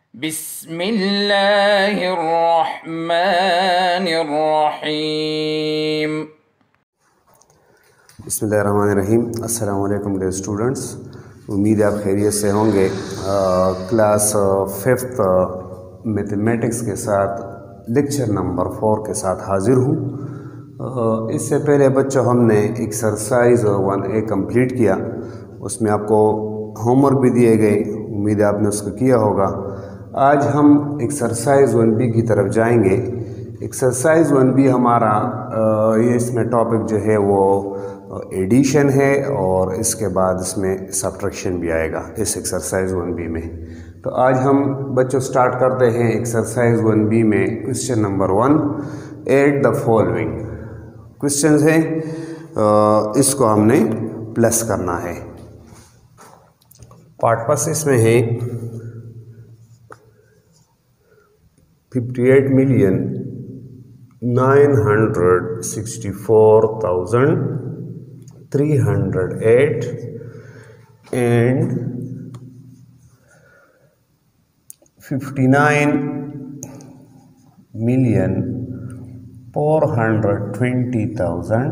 बिस्मिल्लाहिर्रहमानिर्रहीम। बिस्मिल्लाहिर्रहमानिर्रहीम। अस्सलाम वालेकुम डियर स्टूडेंट्स, उम्मीद है आप खैरियत से होंगे। क्लास 5th मैथमेटिक्स के साथ लेक्चर नंबर 4 के साथ हाज़िर हूँ। इससे पहले बच्चों हमने एक्सरसाइज 1A कंप्लीट किया, उसमें आपको होमवर्क भी दिए गए, उम्मीद है आपने उसको किया होगा। आज हम एक्सरसाइज 1B की तरफ जाएंगे। एक्सरसाइज 1B हमारा ये इसमें टॉपिक जो है वो एडिशन है और इसके बाद इसमें सब्ट्रैक्शन भी आएगा इस एक्सरसाइज 1B में। तो आज हम बच्चों स्टार्ट करते हैं एक्सरसाइज 1B में question number 1। Add the following question है, इसको हमने प्लस करना है। पार्ट फर्स्ट इसमें है 58,964,308 and 59,420,000।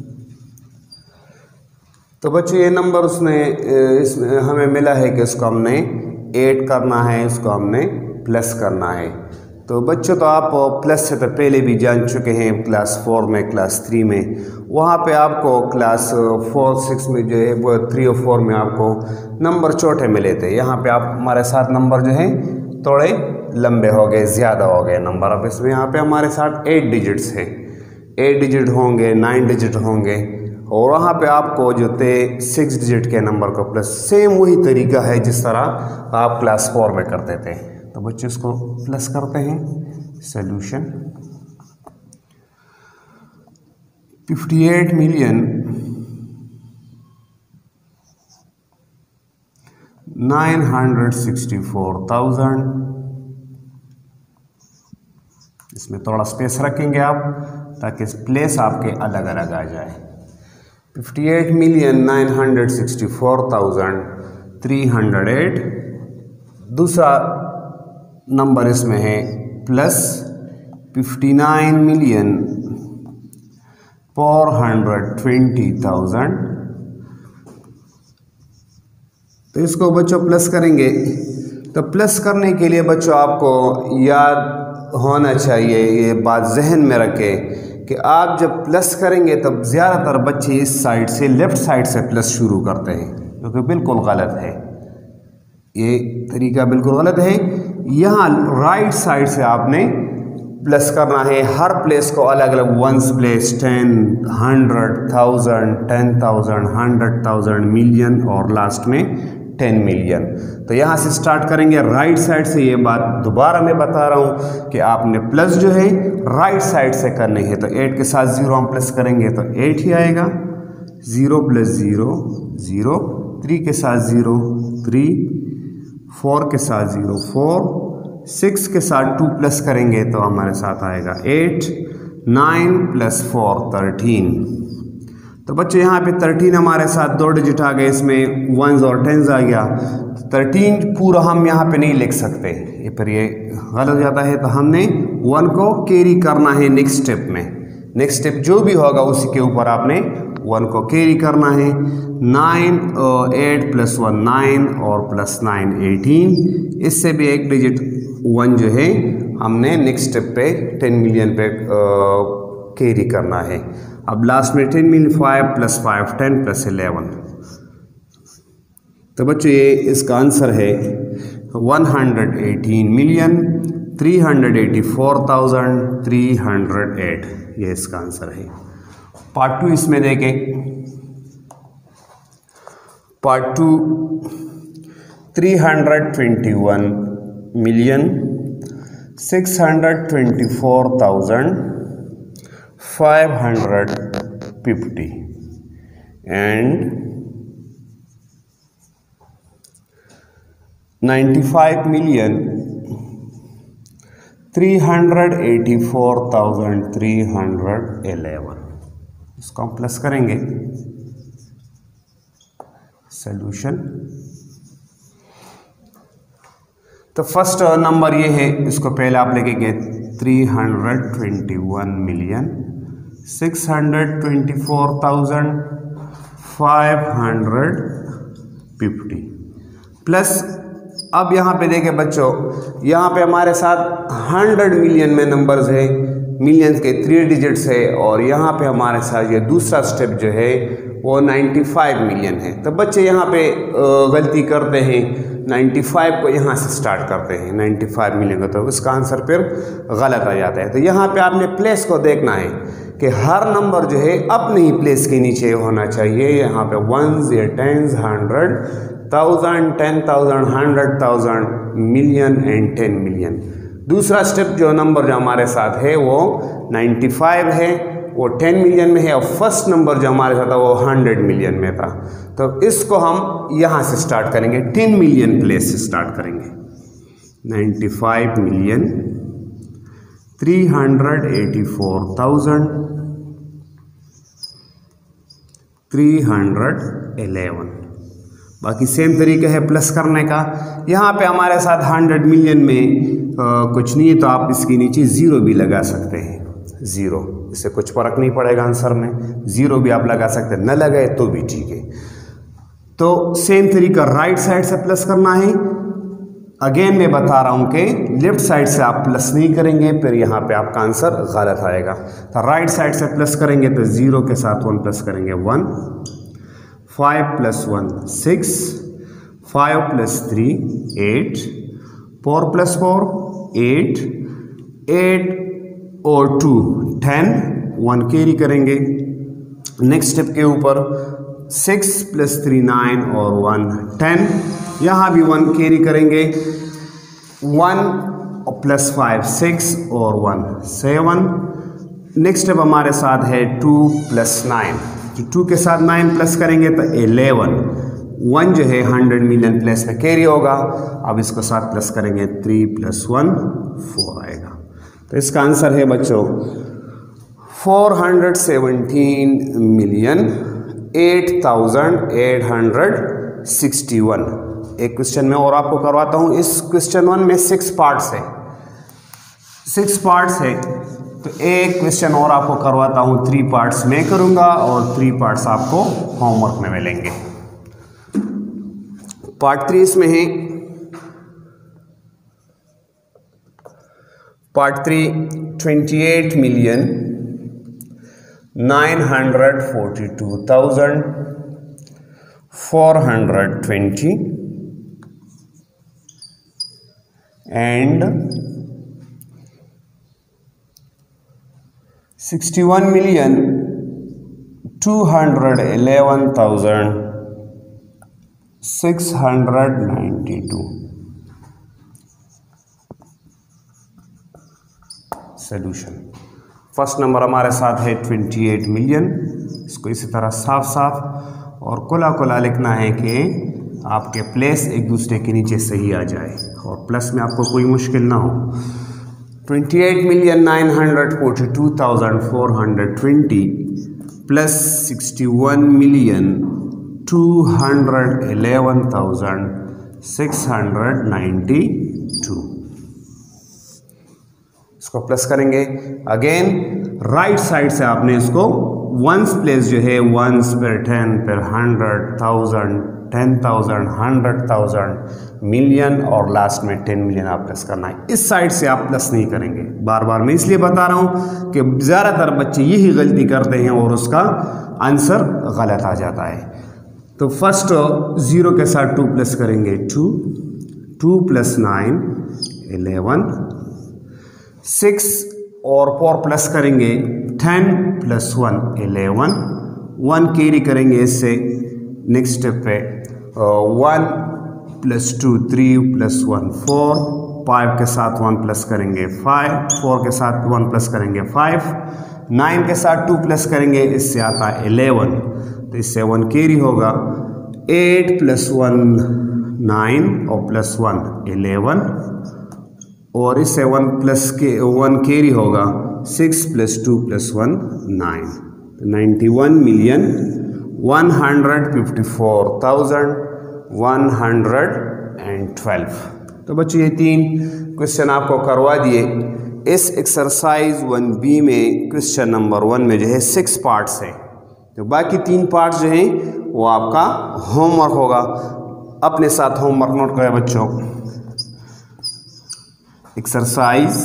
तो बच्चों ये नंबर इसमें हमें मिला है कि इसको हमने ऐड करना है, इसको हमने प्लस करना है। तो बच्चों तो आप प्लस से तो पहले भी जान चुके हैं, क्लास 4 में, क्लास 3 में। वहाँ पे आपको क्लास 4, 6 में जो है वो 3 और 4 में आपको नंबर छोटे मिले थे। यहाँ पे आप हमारे साथ नंबर जो है थोड़े लंबे हो गए, ज़्यादा हो गए नंबर। अब इसमें यहाँ पे हमारे साथ 8 डिजिट्स हैं, 8 डिजिट होंगे, 9 डिजिट होंगे, और वहाँ पे आपको जो थे 6 डिजिट के नंबर को प्लस, सेम वही तरीका है जिस तरह आप क्लास 4 में करते थे। तो बच्चे इसको प्लस करते हैं। सॉल्यूशन 58,964,000। इसमें थोड़ा स्पेस रखेंगे आप ताकि प्लेस आपके अलग अलग आ जाए। 58,964,308। दूसरा नंबर इसमें है प्लस 59,420,000। तो इसको बच्चों प्लस करेंगे। तो प्लस करने के लिए बच्चों आपको याद होना चाहिए, ये बात जहन में रखें कि आप जब प्लस करेंगे तब ज़्यादातर बच्चे इस साइड से, लेफ़्ट साइड से प्लस शुरू करते हैं, जो कि बिल्कुल गलत है। ये तरीका बिल्कुल गलत है। यहाँ राइट साइड से आपने प्लस करना है। हर प्लेस को अलग अलग, 1s प्लेस 10, 100, 1000, 10,000, 100,000, मिलियन और लास्ट में 10 मिलियन। तो यहाँ से स्टार्ट करेंगे राइट साइड से। ये बात दोबारा मैं बता रहा हूँ कि आपने प्लस जो है राइट साइड से करनी है। तो 8 के साथ 0 हम प्लस करेंगे तो 8 ही आएगा। 0 + 0 0, 3 के साथ 0 3, 4 के साथ 0 4, 6 के साथ 2 प्लस करेंगे तो हमारे साथ आएगा 8, 9 + 4 13। तो बच्चे यहाँ पे 13 हमारे साथ 2 डिजिट आ गए, इसमें 1s और 10s आ गया। 13 पूरा हम यहाँ पे नहीं लिख सकते, ये पर ये गलत हो जाता है। तो हमने 1 को कैरी करना है नेक्स्ट स्टेप में। नेक्स्ट स्टेप जो भी होगा उसी के ऊपर आपने 1 को कैरी करना है। 9 8 + 1 9 और +9 18। इससे भी एक डिजिट 1 जो है हमने नेक्स्ट स्टेप पे 10 मिलियन पे कैरी करना है। अब लास्ट में 10 मिलियन 5 + 5 10 + 11। तो बच्चों ये इसका आंसर है 118,384,308। ये इसका आंसर है। पार्ट 2 इसमें देखें। Part 2 321,624,550 and 95,384,311। इसको हम प्लस करेंगे। सॉल्यूशन तो फर्स्ट नंबर ये है, इसको पहले आप लिखेंगे 321,624,550 प्लस अब यहाँ पे देखें बच्चों, यहाँ पे हमारे साथ 100 मिलियन में नंबर्स है, मिलियंस के 3 डिजिट्स है, और यहाँ पे हमारे साथ ये दूसरा स्टेप जो है वो 95 मिलियन है। तो बच्चे यहाँ पे गलती करते हैं, 95 को यहाँ से स्टार्ट करते हैं 95 मिलियन को, तो उसका आंसर फिर गलत आ जाता है। तो यहाँ पे आपने प्लेस को देखना है कि हर नंबर जो है अपने ही प्लेस के नीचे होना चाहिए। यहाँ पे 1s या 10s 100 1000 10,000 100,000 मिलियन एंड 10 मिलियन। दूसरा स्टेप जो नंबर जो हमारे साथ है वो 95 है, वो 10 मिलियन में है, और फर्स्ट नंबर जो हमारे साथ था वो 100 मिलियन में था। तो इसको हम यहाँ से स्टार्ट करेंगे, 10 मिलियन प्लेस से स्टार्ट करेंगे। 95 मिलियन 384,311। बाकी सेम तरीका है प्लस करने का। यहाँ पे हमारे साथ 100 मिलियन में कुछ नहीं है, तो आप इसके नीचे ज़ीरो भी लगा सकते हैं, ज़ीरो, इससे कुछ फर्क नहीं पड़ेगा आंसर में, ज़ीरो भी आप लगा सकते हैं, न लगाए तो भी ठीक है। तो सेम तरीका राइट साइड से प्लस करना है। अगेन मैं बता रहा हूँ कि लेफ्ट साइड से आप प्लस नहीं करेंगे, फिर यहाँ पे आपका आंसर गलत आएगा। तो राइट साइड से प्लस करेंगे तो 0 के साथ 1 प्लस करेंगे 1, 5 + 1 6, 5 + 3 8, 4 + 4 8, 8 और 2 10, 1 कैरी करेंगे। नेक्स्ट स्टेप के ऊपर 6 + 3 9 और 1 10, यहाँ भी 1 कैरी करेंगे। 1 + 5 6 और 1 7। नेक्स्ट स्टेप हमारे साथ है 2 + 9, 2 के साथ 9 प्लस करेंगे तो 11। 1 जो है 100 मिलियन प्लेस में कैरी होगा। अब इसको साथ प्लस करेंगे 3 + 1 4 आएगा। तो इसका आंसर है बच्चों 417,861। एक क्वेश्चन में और आपको करवाता हूँ। इस क्वेश्चन 1 में 6 पार्ट्स है, 6 पार्ट्स है। तो एक क्वेश्चन और आपको करवाता हूँ, 3 पार्ट्स मैं करूँगा और 3 पार्ट्स आपको होमवर्क में मिलेंगे। पार्ट 3 इसमें है। Part 3 28,942,420 and 61,211,692। Solution. First number हमारे साथ है 28 मिलियन। इसको इसी तरह साफ साफ और कुला कुला लिखना है कि आपके प्लेस एक दूसरे के नीचे सही आ जाए और प्लस में आपको कोई मुश्किल ना हो। 28,942,420 प्लस 61,211,692। इसको प्लस करेंगे। अगेन राइट साइड से आपने इसको वंस प्लेस जो है वंस फिर 10 फिर 100,000 10,000 100,000 मिलियन और लास्ट में 10 मिलियन आप प्लस करना है। इस साइड से आप प्लस नहीं करेंगे। बार बार मैं इसलिए बता रहा हूं कि ज़्यादातर बच्चे यही गलती करते हैं और उसका आंसर गलत आ जाता है। तो फर्स्ट 0 के साथ 2 प्लस करेंगे 2 + 9 11 6 और 4 प्लस करेंगे 10 + 1 11 1 कैरी करेंगे इससे। नेक्स्ट स्टेप पे 1 + 2 3 + 1 4 5 के साथ 1 प्लस करेंगे 5 4 के साथ 1 प्लस करेंगे 5 9 के साथ 2 प्लस करेंगे, इससे आता है 11 तो इससे 1 कैरी होगा। 8 + 1 9 और +1 11 और इससे 1 कैरी होगा। 6 + 2 + 1 9 91,154,112। तो बच्चों ये 3 क्वेश्चन आपको करवा दिए। इस एक्सरसाइज 1B में क्वेश्चन नंबर 1 में जो है 6 पार्ट्स हैं, तो बाकी 3 पार्ट्स जो हैं वो आपका होमवर्क होगा। अपने साथ होमवर्क नोट करें बच्चों। Exercise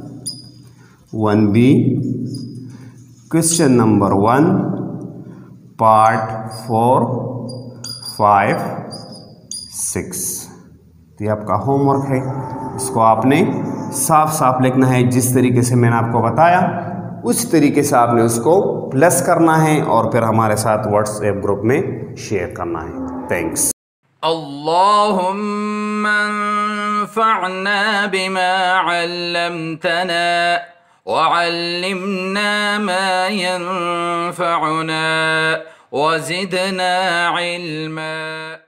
1B question number 1 part 4, 5, 6। तो ये आपका होमवर्क है, इसको आपने साफ साफ लिखना है। जिस तरीके से मैंने आपको बताया उस तरीके से आपने उसको प्लस करना है और फिर हमारे साथ व्हाट्सएप ग्रुप में शेयर करना है। थैंक्स। अल्लाहुम्मा अंफ़अना बिमा अल्लमतना वअल्लिमना मा यंफ़अुना वज़िदना इल्मा।